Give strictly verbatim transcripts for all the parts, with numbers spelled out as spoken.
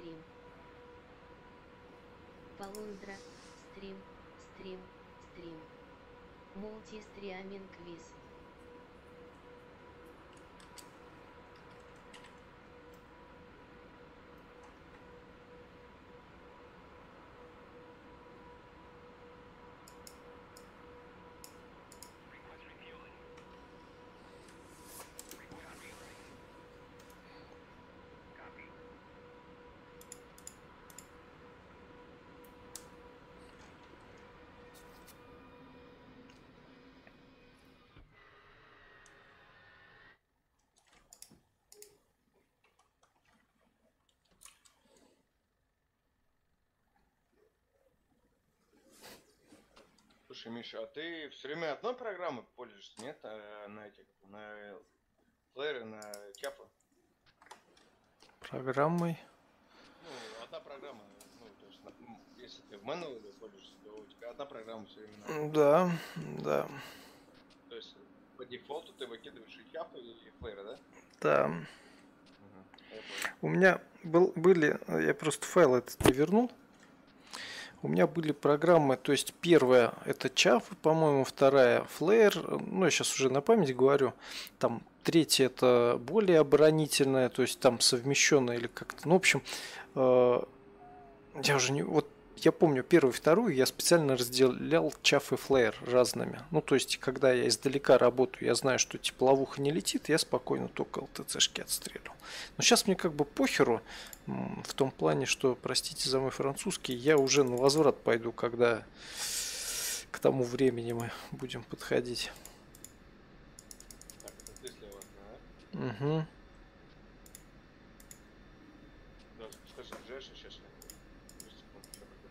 стрим. Полундра, стрим, стрим, стрим. Мультистриминг квиз. Слушай, Миша, а ты все время одной программой пользуешься, нет? А на этих, на флэры, на чафы? Программой? Ну, одна программа, ну, то есть, если ты в Manual пользуешься, то у тебя одна программа все время на. Да, да, То есть, по дефолту ты выкидываешь и чафы, и флэры, да? да. Угу, я понял. У меня был, были, я просто файл этот не вернул. У меня были программы, то есть первая это чаф, по-моему, вторая флэр, ну я сейчас уже на память говорю, там третья это более оборонительная, то есть там совмещенная или как-то, ну в общем, э, я уже не, вот я помню первую и вторую я специально разделял чаф и флэр разными, ну то есть когда я издалека работаю, я знаю, что тепловуха не летит, я спокойно только ЛТЦшки отстреливал. Но сейчас мне как бы похеру, в том плане, что, простите за мой французский, я уже на возврат пойду, когда к тому времени мы будем подходить. Так, это ты слева, да? Угу. Да, скажи, ближайший, сейчас я. Подожди секунду, сейчас приду.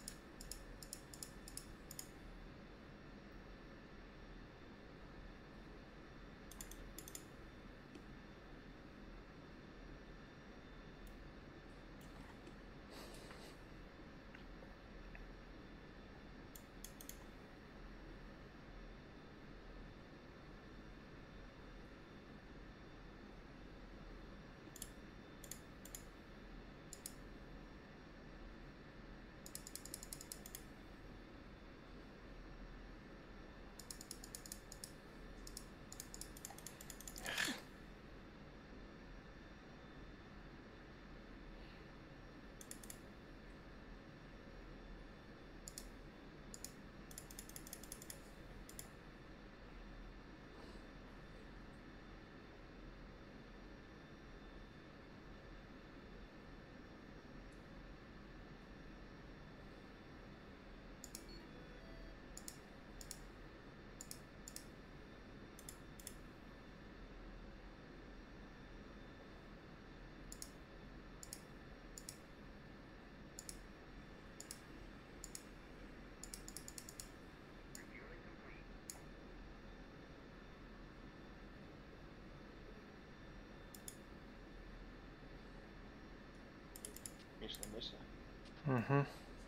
Миш, на месте? Угу.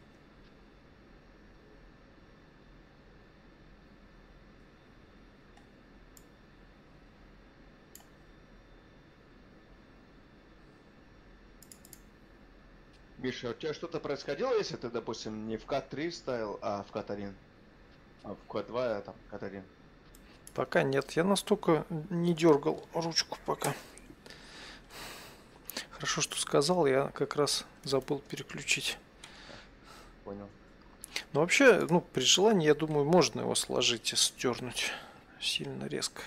Миша, у тебя что-то происходило, если ты, допустим, не в кат три ставил, а в кат один? А в кат два, а там кат один? Пока нет, я настолько не дергал ручку пока. Хорошо, что сказал, я как раз забыл переключить. Понял. Но вообще, ну, при желании, я думаю, можно его сложить и стернуть сильно резко.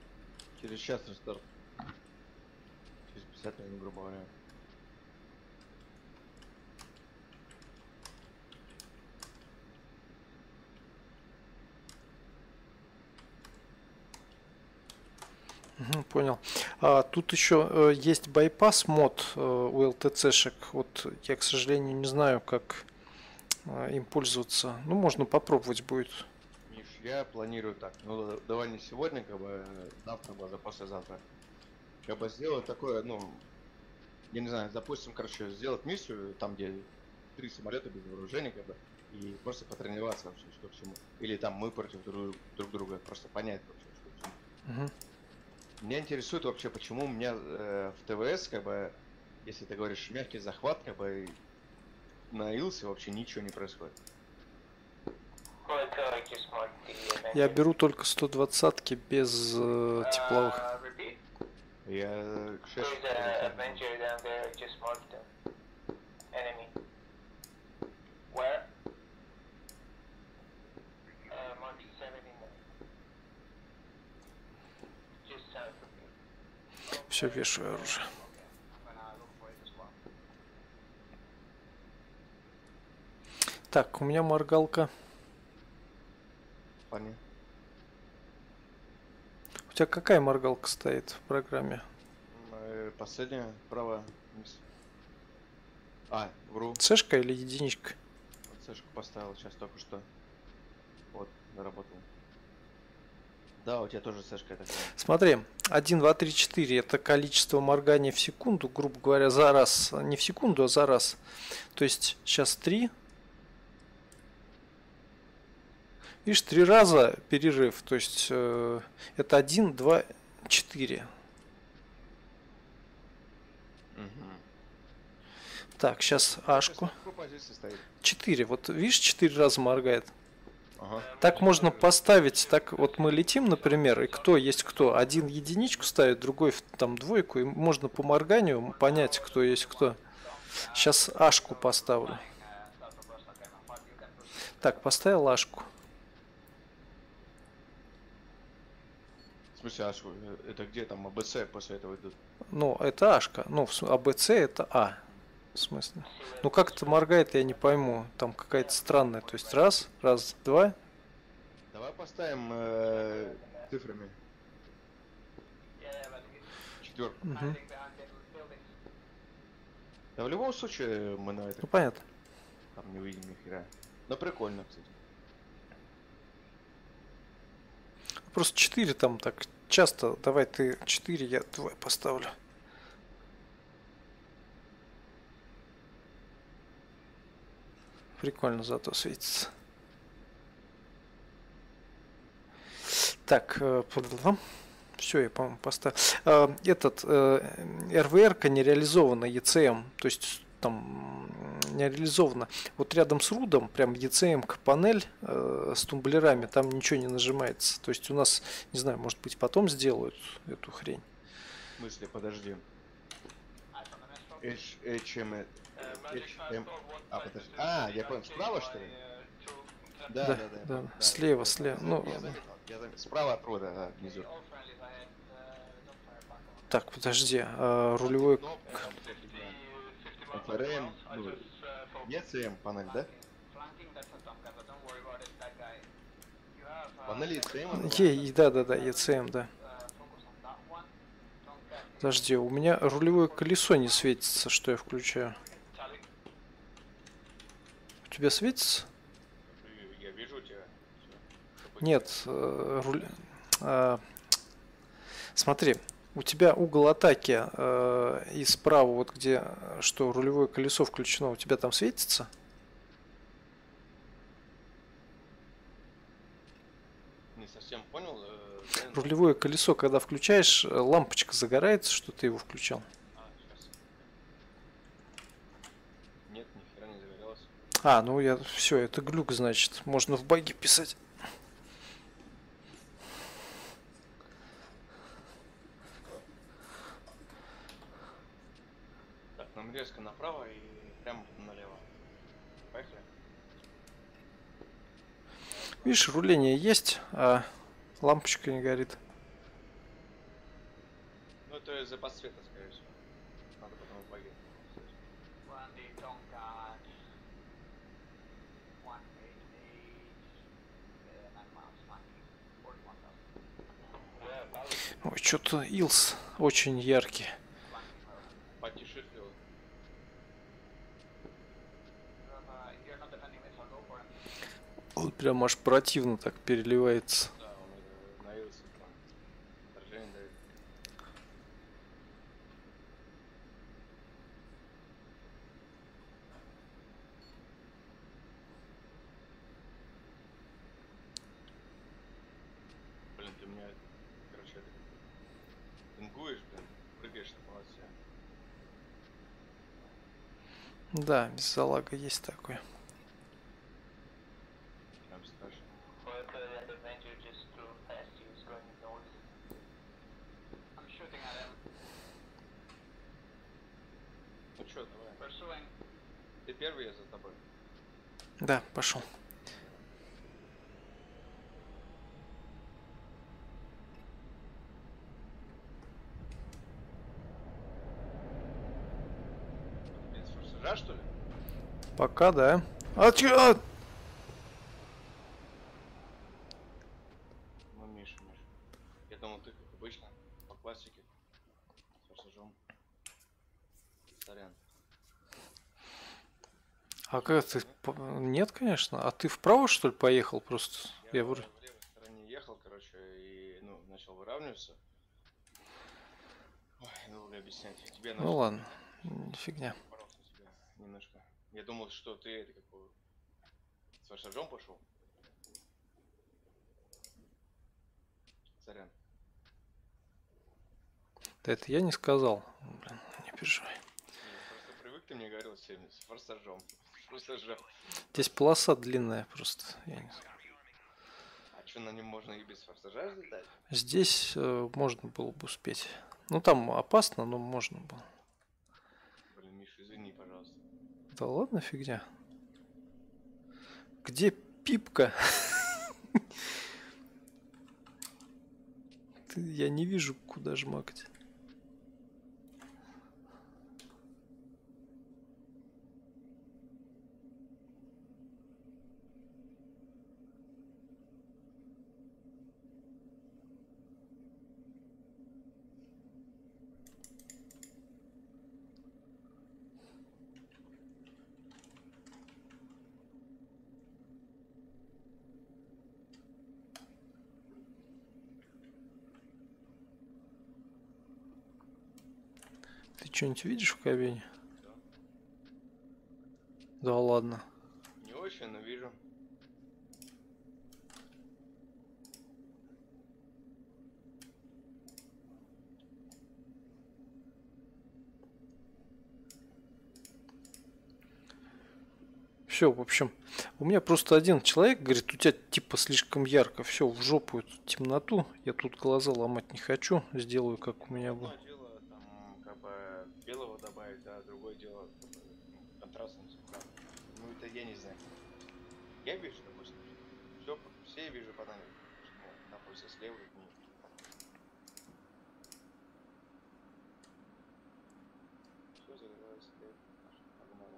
Через час рестарт. Через пятьдесят минут, грубо говоря. Мгм, понял. А, тут еще э, есть байпас мод э, у эл тэ цэ-шек. Вот я, к сожалению, не знаю, как э, им пользоваться. Ну, можно попробовать будет. Миш, я планирую так. Ну, да- давай не сегодня, как бы э, завтра, может, послезавтра. Как бы сделать такое, ну, я не знаю, допустим, короче, сделать миссию, там, где три самолета без вооружения, как бы, и просто потренироваться вообще, что к чему. Или там мы против друг, друг друга, просто понять вообще, что к чему. Мгм. Меня интересует вообще, почему у меня э, в тэ вэ эс, как бы, если ты говоришь мягкий захват, как бы, на Илсе вообще ничего не происходит. Я беру только сто двадцатки без э, тепловых. Я к шесть. Все, вешаю оружие. Так, у меня моргалка. Понятно. У тебя какая моргалка стоит в программе? Э, Последняя, правая, вниз. А, вру. Цешка или единичка? Цешку поставил сейчас только что. Вот, заработал. Да, у тебя тоже цешка такая. Смотри, один, два, три, четыре это количество морганий в секунду, грубо говоря, за раз. Не в секунду, а за раз. То есть сейчас три. Видишь, три раза перерыв. То есть э, это один, два, четыре. Угу. Так, сейчас ашку. четыре. Вот видишь, четыре раза моргает. Ага. Так можно поставить, так вот мы летим, например, и кто есть кто. Один единичку ставит, другой там двойку, и можно по морганию понять, кто есть кто. Сейчас ашку поставлю. Так, поставил ашку. В смысле, Ашу, это где там АБЦ после этого идут? Ну, это ашка. Ну, АБЦ это А. В смысле? Ну, как это моргает, я не пойму. Там какая-то странная. То есть раз, раз, два. Давай поставим э, цифрами. Четверку. Угу. Да в любом случае мы на это Ну, понятно. там не увидим ни хера. Но прикольно, кстати. Просто четыре там так часто. Давай ты четыре, я два поставлю. Прикольно зато светится. Так, все, я, по-моему, поставил. Этот эр вэ эр-ка не реализована и цэ эм, то есть там не реализована. Вот рядом с рудом прям и цэ эм-ка панель э, с тумблерами, там ничего не нажимается. То есть у нас, не знаю, может быть потом сделают эту хрень. В смысле, подожди. H, HM, HM, а, подожди. А, я понял, справа что ли? Да, Да, да, да. да, да, слева, я- слева. я- Ну, я заметил, я заметил. Справа от рода, да, внизу. так, подожди, а рулевой... Кнопка, там вся фигня. эф эр эм, ну, и цэ эм панель, да? Панели и цэ эм? Е, да, да, да, и цэ эм, да. Подожди, у меня рулевое колесо не светится, что я включаю. У тебя светится? Я вижу тебя. Нет, э, руль... а, смотри, у тебя угол атаки э, и справа, вот где, что рулевое колесо включено, у тебя там светится? Не совсем понял. э, да, Рулевое колесо, когда включаешь, э, лампочка загорается, что ты его включал. А, сейчас. Нет, ни хера не загорелось. А, ну я все, это глюк, значит, можно в баге писать. Так, нам резко направо и прямо налево. Поехали. Видишь, руление есть, а лампочка не горит. Ну это из-за подсвета, скорее всего. Надо потом в баге. Ой, что-то Илс очень яркий. Потише сделай. Он прям аж противно так переливается. Да, он это, на Илсе прям отражение дает. Блин, ты меня, короче, это, пингуешь, блин, прыгаешь на полосе. Да, без залага есть такое. Прям страшно. Ну чё, давай. Ты первый, я за тобой. Да, пошел. Без форсажа, что ли? Пока, да. А чё? А! Ну, Миша, Миша. Я думал, ты, как обычно, по классике, с форсажом. Сорян. А как ты? по- Нет, конечно. А ты вправо, что ли, поехал просто? Я, Я в вроде- левой стороне ехал, короче, и, ну, начал выравниваться. Ой, долго объяснять. Тебе Ну начал ладно, м, фигня. поролся себя немножко. Я думал, что ты это какого с форсажом пошел. Сорян. Да это я не сказал. Блин, не переживай. Не, просто привык, ты мне говорил сегодня с форсажом. С форсажом. Здесь полоса длинная просто. Я не знаю. А что, на нем можно и без форсажа летать? Здесь э, можно было бы успеть. Ну там опасно, но можно было. Блин, Миша, извини, пожалуйста. Да ладно, фигня. Где пипка? Ты- Я не вижу, куда жмакать. Ты что-нибудь видишь в кабине? Да. Да ладно. Не очень, но вижу. Все, в общем, у меня просто один человек говорит, у тебя типа слишком ярко, все, в жопу эту темноту, я тут глаза ломать не хочу, сделаю как у меня было. Одно дело, там, как бы, белого добавить, да, другое дело, как бы, ну, контрастным цветам. Ну, это я не знаю. Я вижу, допустим, все, все вижу по нами. Находится слева от них. Все загорелось слева. Погнали.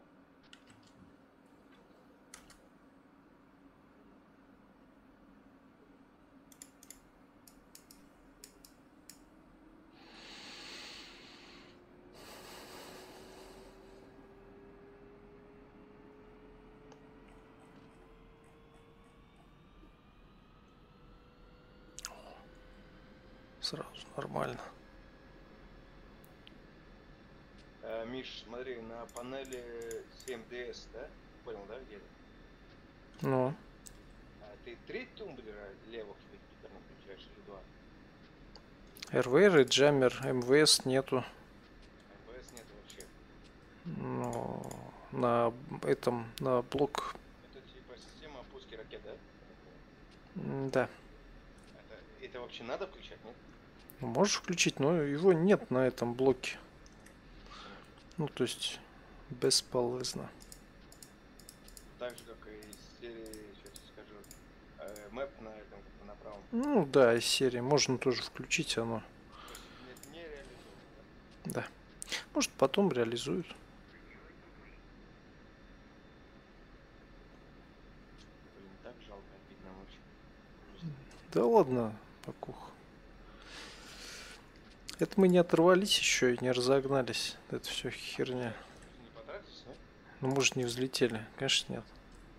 Сразу нормально. А, Миш, смотри, на панели семь ди эс, да? Понял, да, где это? Ну, А ты три тумблера левых спикеров включаешь или два? эр ви эр и джаммер, эм вэ эс нету. эм вэ эс нет вообще. Ну, на этом, на блок, Это типа система пуски ракет, да? м, да. Это, это вообще надо включать, нет? Ну, можешь включить, но его нет на этом блоке. Ну, то есть, бесполезно. Так же, как и из серии, сейчас тебе скажу, э, мэп на этом, как бы на правом. Ну, да, из серии можно тоже включить оно. То есть не, не реализовано, Да. да? Может, потом реализуют. Блин, так жалко, обидно вообще. Просто Да ладно, покух. Это мы не оторвались еще и не разогнались. Это все херня. Не потратишь, нет? Ну, может, не взлетели? Конечно, нет.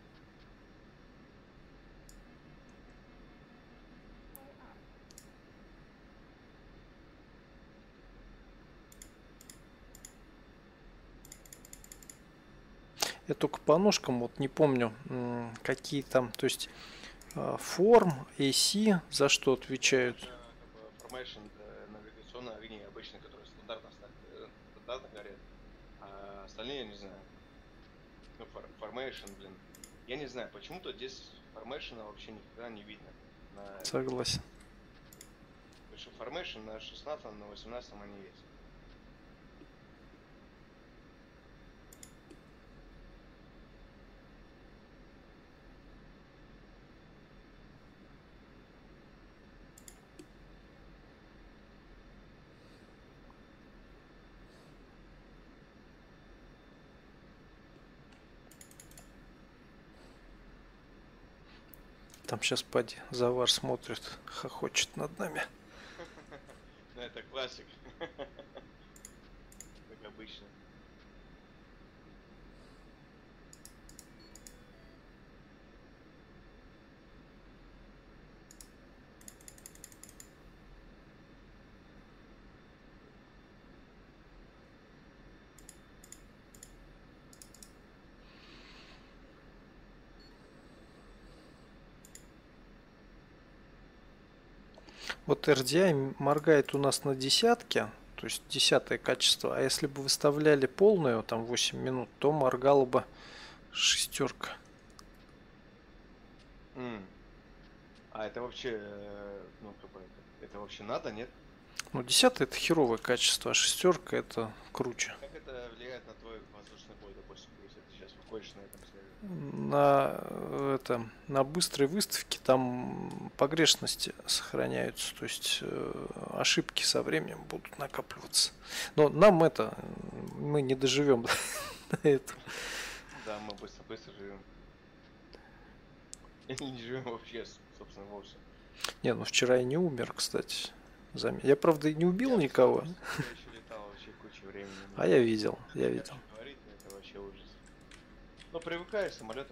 Я только по ножкам вот не помню, м, какие там, то есть а, форм, эй си за что отвечают. Это как бы formation, это навигационные огни обычные, которые стандартно, ста- э, стандартно горят. А остальные я не знаю. Ну, фор- formation, блин. Я не знаю, почему-то здесь formation вообще никогда не видно. На... Согласен. Потому что formation на шестнадцатом, на восемнадцатом они есть. Там сейчас поди, Завар смотрит, хохочет над нами. Ну, это классик. Как обычно. Вот эр ди ай моргает у нас на десятке, то есть десятое качество, а если бы выставляли полную, там восемь минут, то моргала бы шестерка. М. А это вообще, э, ну, как бы, это, это вообще надо, нет? Ну, десятое это херовое качество, а шестерка это круче. Как это влияет на твой воздушный бой, допустим, если ты сейчас выходишь на этом сервере? На, э, это, на быстрой выставке там погрешности сохраняются, то есть э, ошибки со временем будут накапливаться. Но нам это, мы не доживем до этого. Да, мы быстро-быстро живем. И не живем вообще, с- собственно, вовсе. Не, ну вчера я не умер, кстати. Зам- Я, правда, и не убил Я никого, Я еще летал вообще кучу времени. а я видел, я видел. Дальше говорить, это вообще ужас. Ну, привыкаешь к самолетам.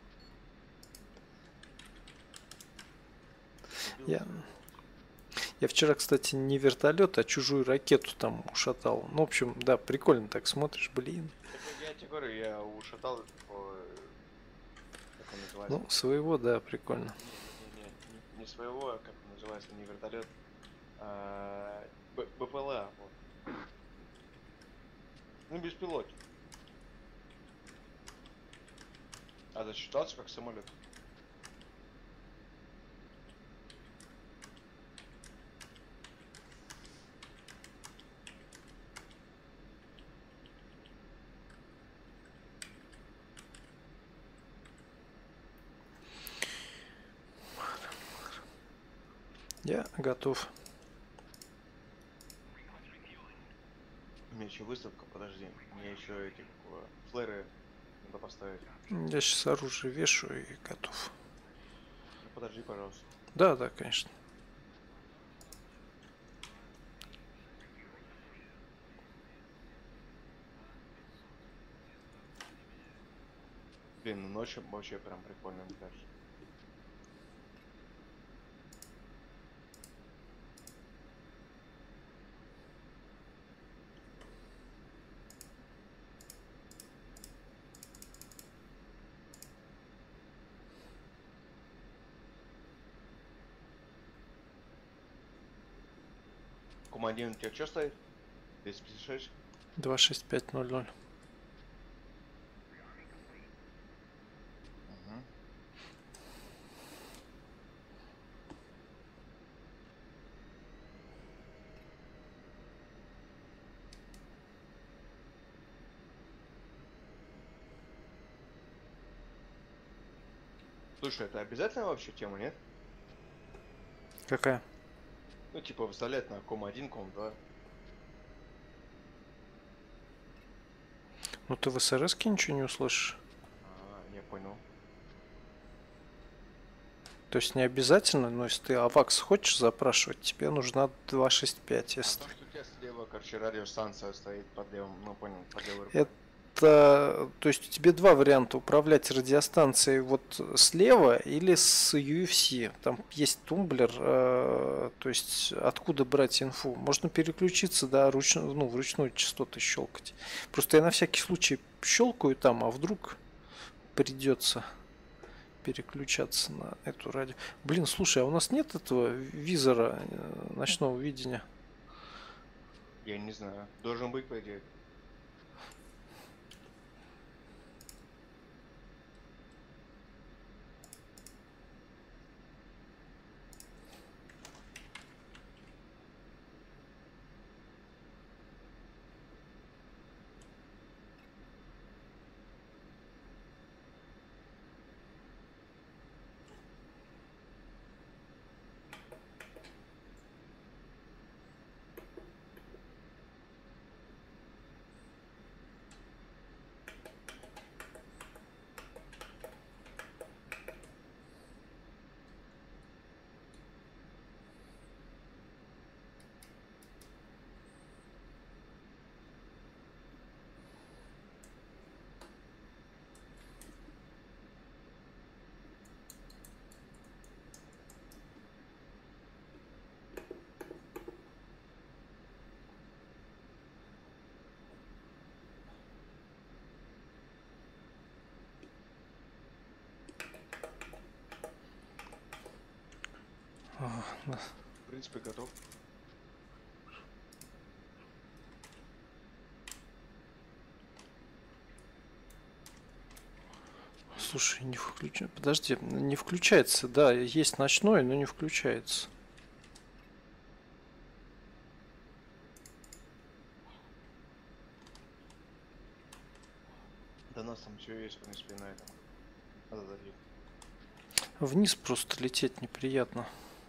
Убил Я, своего. я вчера, кстати, не вертолет, а чужую ракету там ушатал. Ну, в общем, да, прикольно так смотришь, блин. Так я тебе говорю, я ушатал по... Как он называется? Ну, своего, да, прикольно. Не, не, не, не, не своего, а как он называется, не вертолет, а Б- БПЛА. Вот. Ну, беспилотник. А засчитался как самолет. Я готов. У меня еще выставка, подожди. Мне еще эти как его, флэры надо поставить. Я сейчас оружие вешаю и готов. Ну, подожди, пожалуйста. Да, да, конечно. Блин, ну ночью вообще прям прикольно, мне кажется. Командир, у тебя что стоит? двести пятьдесят шесть? два шесть пять ноль ноль. Угу. Слушай, это обязательно вообще тема, нет? Какая? Ну, типа, выставлять на ком один, ком два. Ну ты в эс эр эс-ке ничего не услышишь. А, я понял. То есть не обязательно, но если ты авакс хочешь запрашивать, тебе нужна два шесть пять. А Если... то, что у тебя короче, радиостанция стоит под левым, ну понял, под левой рукой. Это, то есть у тебя два варианта управлять радиостанцией вот слева или с ю эф си. Там есть тумблер, э, то есть откуда брать инфу. Можно переключиться, да, ручно, ну, вручную частоты щелкать. Просто я на всякий случай щелкаю там, а вдруг придется переключаться на эту радио. Блин, слушай, а у нас нет этого визора э, ночного видения? Я не знаю. Должен быть, по идее. А, да. В принципе, готов. Слушай, не включается. Подожди, не включается. Да, есть ночной, но не включается. Да нас там все есть, в принципе, на этом. Надо дать. Вниз просто лететь неприятно.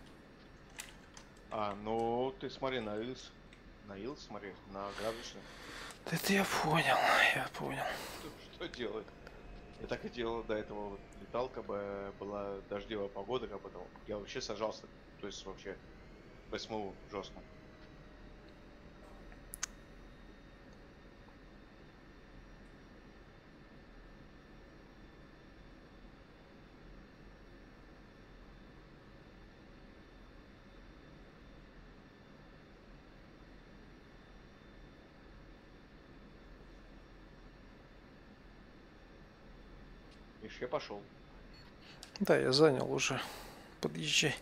А, ну ты смотри на Илс. На Илс смотри, на градусник. Да это я понял, я понял. Что, что делать? Я так и делал до этого. Вот, летал, как бы была дождливая погода, как бы там. Я вообще сажался, то есть вообще восьмого жестко. Ишь, я пошел. Да, я занял уже. Подъезжай.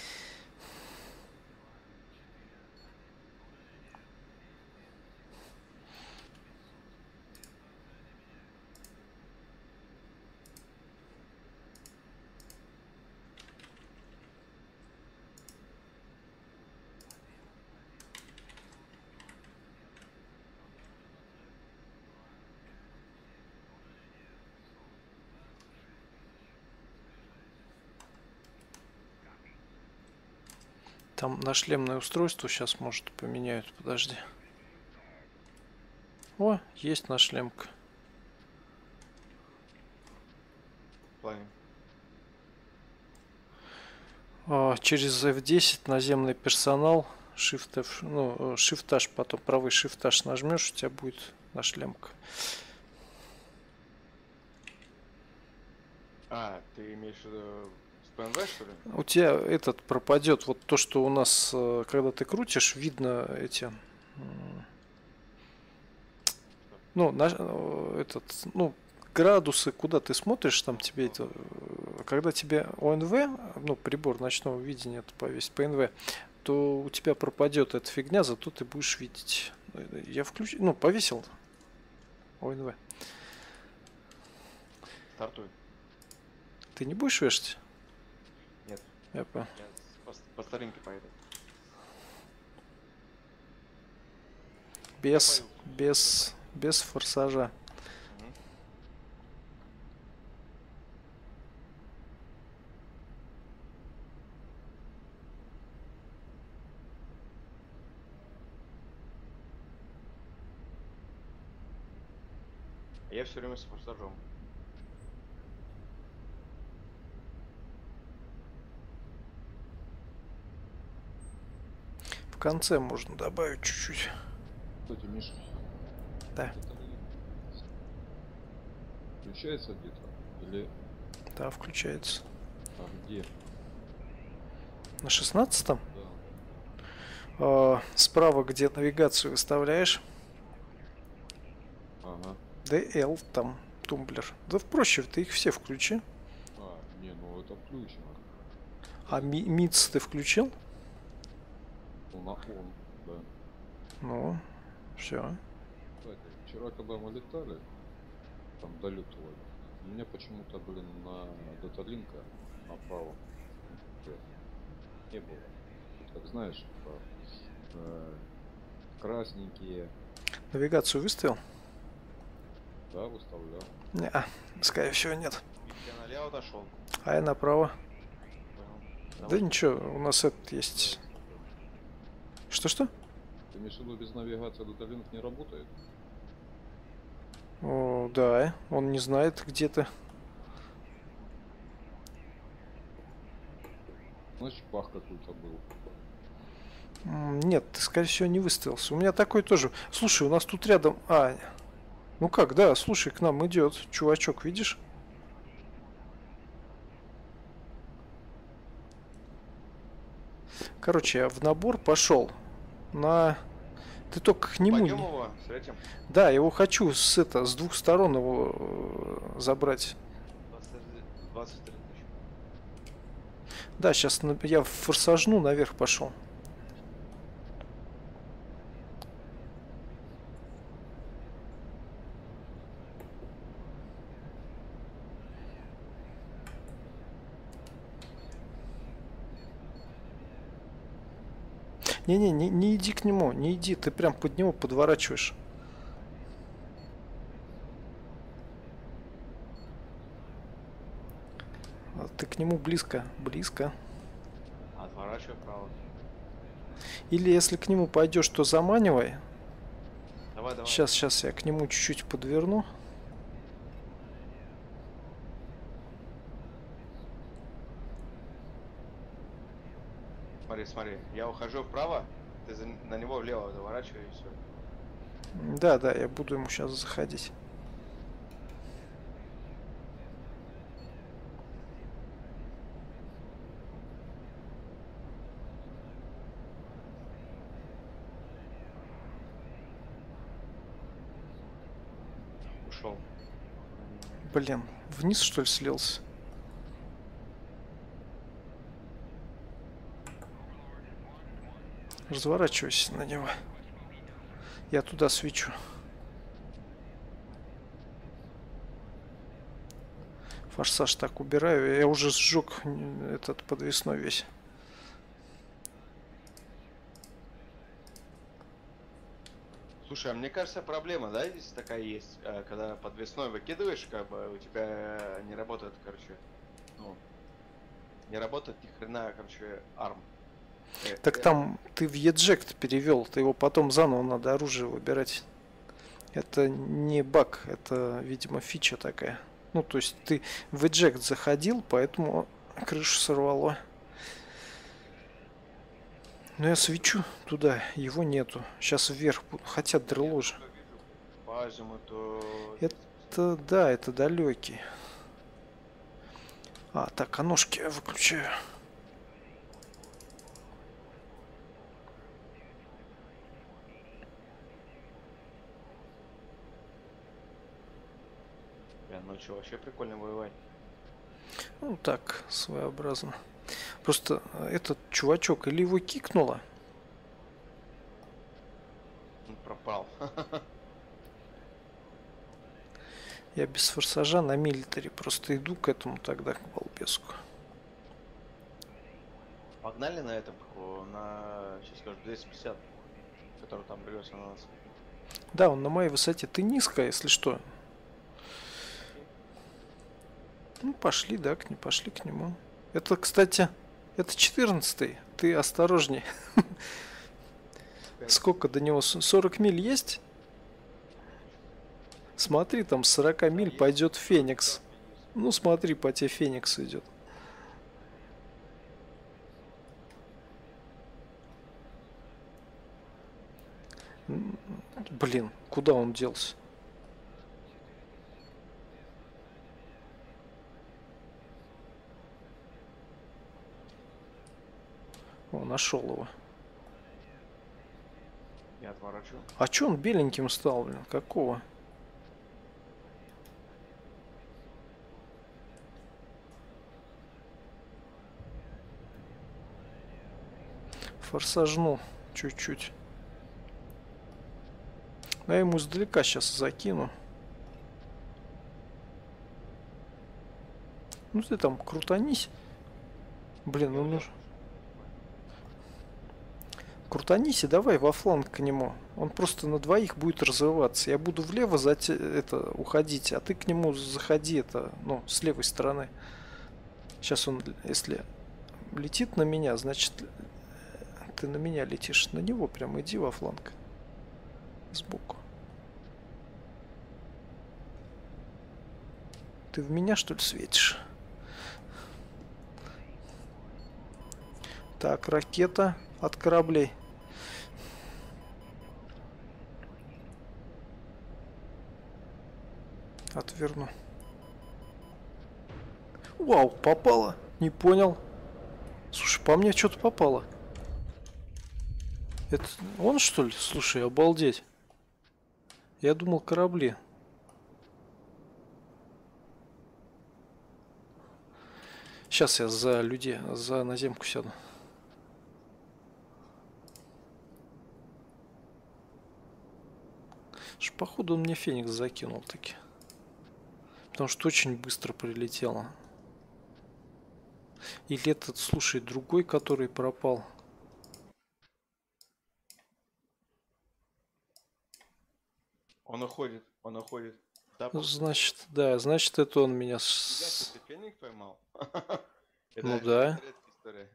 Там на шлемное устройство сейчас, может, поменяют. Подожди. О, есть нашлемка. В плане. А, через эф десять наземный персонал. Shift F, ну, Shift-H, потом правый Shift-H нажмешь, у тебя будет нашлемка. А, ты имеешь в виду с пэ эн вэ, что ли? У тебя этот пропадет. Вот то, что у нас, э, когда ты крутишь, видно эти. м, Ну, на, э, этот, ну, градусы, куда ты смотришь, там тебе это. э, Когда тебе о эн вэ, ну, прибор ночного видения, это повесить пэ эн вэ, то у тебя пропадет эта фигня, зато ты будешь видеть. Э, Я включил, ну, повесил о эн вэ. Стартуй. Ты не будешь вешать? Нет, Я понял. я по, по старинке поеду. Без, Я пою. без, без форсажа. Мгм. А я все время с форсажом. В конце можно добавить чуть-чуть. Кстати, Миша, Да. это включается где-то? Или Да, включается. а где? На шестнадцатом? Да. А, справа, где навигацию выставляешь, Ага. ди эл там, тумблер. Да проще, ты их все включи. А, не, ну это включено. А ми- мидс ты включил? Ну, на он, да. Ну, все. Кстати, вчера, когда мы летали, там долетывали, у меня почему-то, блин, на даталинка направо э, не было. Как знаешь, типа, э, красненькие, Навигацию выставил? да, выставлял. Не, скорее всего нет. Я налево дошел. А я направо. Понял. Да ничего, у нас этот есть. Что-что? Ты имеешь в виду, без навигации даталинк не работает? О, да, он не знает, где ты. Значит, пах какой-то был. М, Нет, ты, скорее всего, не выставился. У меня такой тоже. Слушай, у нас тут рядом... А, ну как, да, слушай, к нам идет чувачок, видишь? Короче, я в набор пошел на... Ты только к нему... Пойдем не- его встретим. Да, его хочу с, это, с двух сторон его э, забрать. двадцать три тысячи. Да, сейчас я форсажну наверх пошел. Не-не, не, не иди к нему, не иди, ты прям под него подворачиваешь. А ты к нему близко, близко. Отворачивай вправо. Или если к нему пойдешь, то заманивай. Давай, давай. Сейчас, сейчас я к нему чуть-чуть подверну. Смотри, смотри. Я ухожу вправо, ты за- на него влево заворачивай и все. Да, да, я буду ему сейчас заходить. Ушел. Блин, вниз что ли слился? Разворачивайся на него. Я туда свечу. Форсаж так убираю. Я уже сжег м, этот подвесной весь. Слушай, а мне кажется, проблема, да, здесь такая есть, э, когда подвесной выкидываешь, как бы у тебя э, не работает, короче, ну, не работает ни хрена, короче, арм. Э, Так э, там ты в eject перевел, ты его потом заново надо оружие выбирать. Это не баг, это, видимо, фича такая. Ну, то есть ты в eject заходил, поэтому крышу сорвало. Но я свечу туда, его нету. Сейчас вверх, буду- хотя дрело же. По азимуту. Это, да, это далекий. А, так, а ножки я выключаю. Бля, ночью вообще прикольно воевать. Ну, так, своеобразно. Просто э, этот чувачок или его кикнуло, Он пропал. я без форсажа на милитаре просто иду к этому тогда, к балбеску. Погнали на этом, какого, на, сейчас скажу, двести пятьдесят, который там рвется на нас. Да, он на моей высоте. Ты низко, если что. Ну, пошли, да, к не пошли к нему. Это, кстати, это четырнадцатый. Ты осторожней. Сколько до него? С- сорок миль есть? Смотри, там с сорока миль пойдет Феникс. Ну, смотри, по тебе Феникс идет. М, Блин, куда он делся? О, нашел его. Я отворачиваю. А чё он беленьким стал, блин? Какого? Форсажнул чуть-чуть. Я ему издалека сейчас закину. Ну ты там крутанись. Блин, ну нужно. Крутанись и давай во фланг к нему. Он просто на двоих будет развиваться. Я буду влево зате... это, уходить, а ты к нему заходи, это, ну, с левой стороны. Сейчас он, если летит на меня, значит, ты на меня летишь. На него прям иди во фланг. Сбоку. Ты в меня, что ли, светишь? Так, ракета от кораблей. Отверну. Вау, попало. Не понял. Слушай, по мне что-то попало. Это он, что ли? Слушай, обалдеть. Я думал, корабли. Сейчас я за людей, за наземку сяду. Ш, походу он мне Феникс закинул таки. Потому что очень быстро прилетело. Или этот, слушай, другой, который пропал. Он уходит, он уходит. Да, Значит, да, значит, это он меня... Фига С... себе, ты Феникс поймал? Ну Это да. редкая история.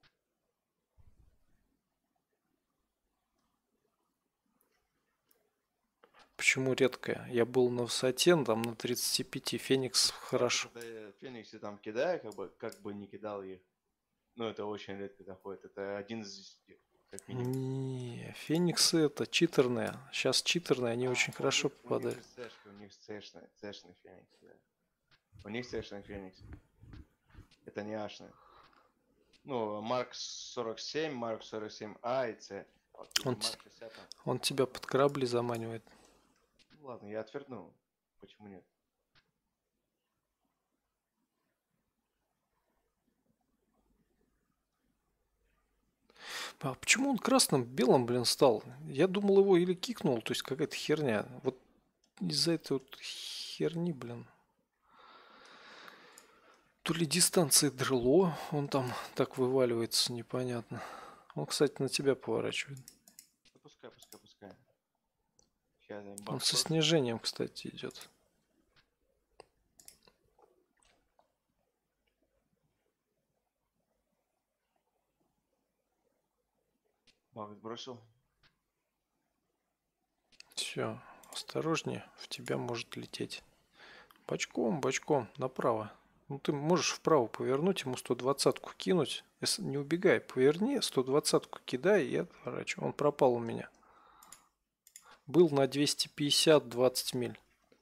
Почему редкая? Я был на высоте, там на тридцати пяти. Феникс хорошо. Когда я Фениксы там кидаю, как бы, как бы не кидал их. Ну, это очень редко доходит. Это один из десяти, как минимум. Не, Фениксы это читерные. Сейчас читерные, они А, очень у хорошо них- попадают. У них же цешка, у них цешный, цешный Феникс, да. У них цешный Феникс. Это не ашный. Ну, Марк сорок семь, Марк сорок семь А и С. Вот, Он Марк т- шестьдесят там. Он тебя под корабли заманивает. Ну ладно, я отвернул. Почему нет? А почему он красным, белым, блин, стал? Я думал, его или кикнул, то есть какая-то херня. Вот из-за этой вот херни, блин. То ли дистанции дрело, он там так вываливается, непонятно. Он, кстати, на тебя поворачивает. Ну, пускай, пускай, пускай. Сейчас я Он бах, со бах. снижением, кстати, идет. Бах, сбросил. Все, осторожнее, в тебя может лететь. Бочком, бочком, направо. Ну, ты можешь вправо повернуть, ему сто двадцатку кинуть. Если не убегай, поверни, сто двадцатку кидай и отворачивай. Он пропал у меня. Был на двести пятьдесят двадцать миль.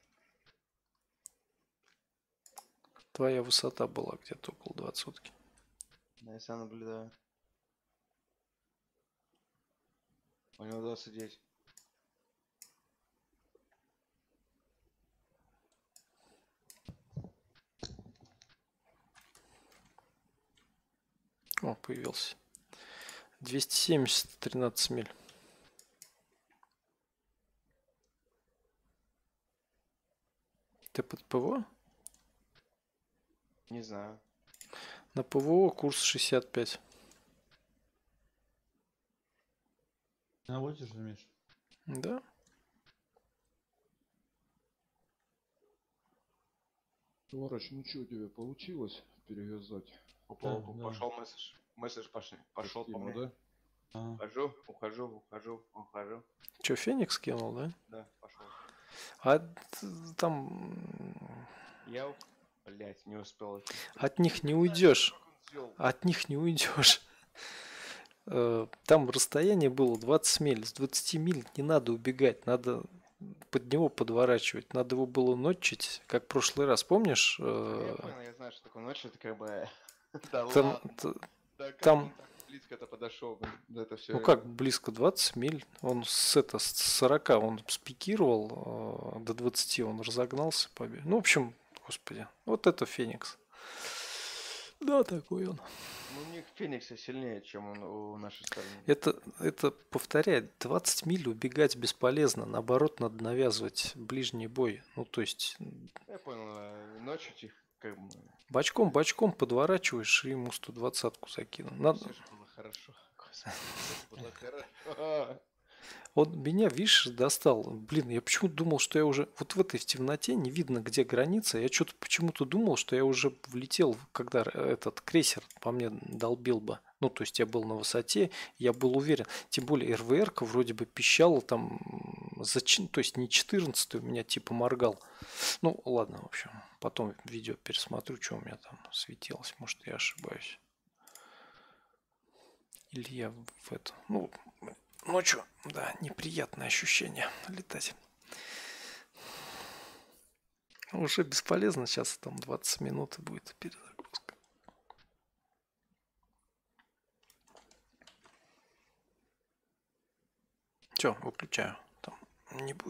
Твоя высота была где-то около двадцатки. Да, я сам наблюдаю. У него двадцать девять. О, появился. двести семьдесят, тринадцать миль. Ты под ПВО? Не знаю. На ПВО курс шестьдесят пять. Наводишь, Миш? Да? Товарищ, ну что у тебя получилось перевязать? Опа, Да, опа, да. пошел месседж. Месседж пошли. Пошел по Спасибо, мне. да? А, Ухожу, ухожу, ухожу, ухожу. Че, Феникс кинул, да? Да, пошел. А т- там Я, ух- блять, не успел. от них не уйдешь. Как он сделал? От них не уйдешь. Э, Там расстояние было двадцать миль. С двадцати миль не надо убегать, надо под него подворачивать. Надо его было нотчить, как в прошлый раз. Помнишь? Я э, понял, я знаю, что такое ночь, это как бы... Да Там, ладно. т- Да как там, он так близко-то подошел? Да это все. ну как близко, двадцать миль. Он с, это, с сорока он спикировал, э, до двадцати он разогнался. Побег. Ну, в общем, господи, вот это Феникс. Да, такой он. Ну, у них Феникса сильнее, чем он у нашей стороны. Это, это повторяет, двадцать миль убегать бесполезно, наоборот, надо навязывать ближний бой. Ну, то есть, Я понял, а ночью их как бы... бочком-бочком подворачиваешь и ему сто двадцатку закину. Надо... Все же было хорошо. Господи, всё же было хорошо. Он меня, видишь, достал. Блин, я почему-то думал, что я уже... Вот в этой в темноте не видно, где граница. Я что-то почему-то думал, что я уже влетел, когда этот крейсер по мне долбил бы. Ну, то есть я был на высоте, я был уверен. Тем более РВР-ка вроде бы пищала там... За... ч- То есть не четырнадцатый у меня типа моргал. Ну, ладно, в общем. Потом видео пересмотрю, что у меня там светилось. Может, я ошибаюсь. Или я в это... Ну, ночью, да, неприятное ощущение летать. Уже бесполезно, сейчас там двадцать минут и будет перезагрузка. Все, выключаю. Там не будет.